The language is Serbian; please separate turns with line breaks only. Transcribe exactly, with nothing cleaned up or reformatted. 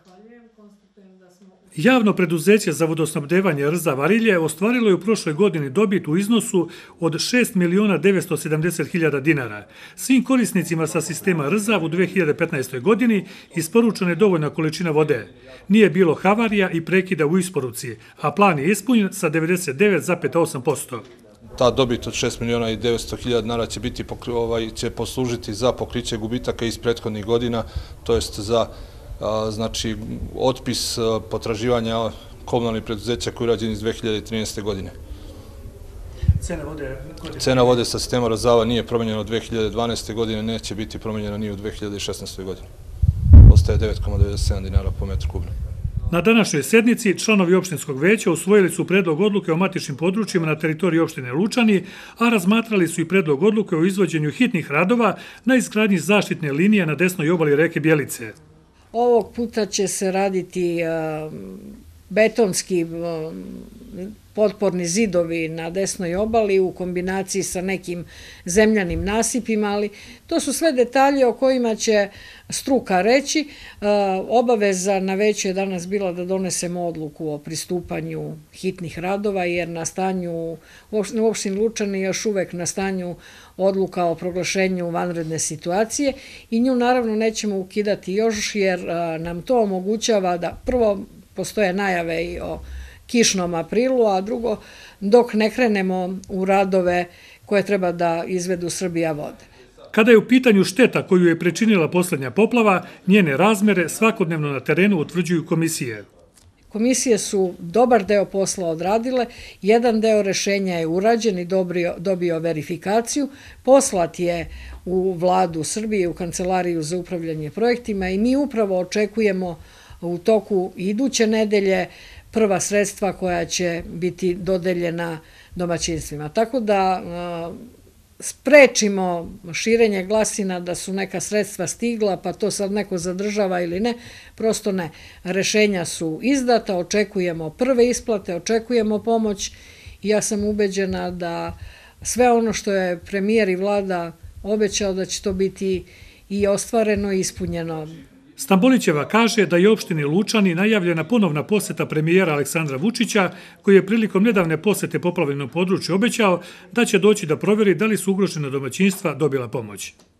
Javno preduzeće za vodosnabdevanje Rza Varilje ostvarilo je u prošloj godini dobit u iznosu od šest miliona devetsto sedamdeset hiljada dinara. Svim korisnicima sa sistema Rza u dve hiljade petnaestoj godini isporučena je dovoljna količina vode. Nije bilo havarija i prekida u isporuci, a plan je ispunjen sa devedeset devet zarez osam posto.
Ta dobit od šest miliona i devetsto hiljada dinara će biti ovaj će poslužiti za pokriće gubitaka iz prethodnih godina, to jest za znači otpis potraživanja komunalnih preduzeća koji je urađen iz dve hiljade trinaeste. godine.
Cena vode?
Cena vode sa sistema Rzava nije promenjena od dve hiljade dvanaeste. godine, neće biti promenjena ni u dve hiljade šesnaestoj. godini. Ostaje devet zarez devedeset sedam dinara po metru kubnom.
Na današnjoj sednici članovi opštinskog veća usvojili su predlog odluke o matičnim područjima na teritoriji opštine Lučani, a razmatrali su i predlog odluke o izvođenju hitnih radova na izgradnji zaštitne linije na desnoj obali reke Bjelice.
Ovog puta će se raditi betonski potporni zidovi na desnoj obali u kombinaciji sa nekim zemljanim nasipima, ali to su sve detalje o kojima će struka reći. Obaveza na veću je danas bila da donesemo odluku o pristupanju hitnih radova, jer na stanju u opštini Lučani još uvek na stanju odluka o proglašenju vanredne situacije i nju naravno nećemo ukidati još, jer nam to omogućava da prvo postoje najave i o kišnom aprilu, a drugo, dok ne krenemo u radove koje treba da izvedu Srbija vode.
Kada je u pitanju šteta koju je pričinila poslednja poplava, njene razmere svakodnevno na terenu utvrđuju komisije.
Komisije su dobar deo posla odradile, jedan deo rešenja je urađen i dobio verifikaciju, poslat je u Vladu Srbije, u Kancelariju za upravljanje projektima i mi upravo očekujemo u toku iduće nedelje prva sredstva koja će biti dodeljena domaćinstvima. Tako da sprečimo širenje glasina da su neka sredstva stigla, pa to sad neko zadržava ili ne, prosto ne. Rešenja su izdata, očekujemo prve isplate, očekujemo pomoć i ja sam ubeđena da sve ono što je premijer i vlada obećao da će to biti i ostvareno i ispunjeno.
Stambolićeva kaže da je opštini Lučani najavljena ponovna poseta premijera Aleksandra Vučića, koji je prilikom nedavne posete poplavljenom području obećao da će doći da proveri da li su ugrožena domaćinstva dobila pomoć.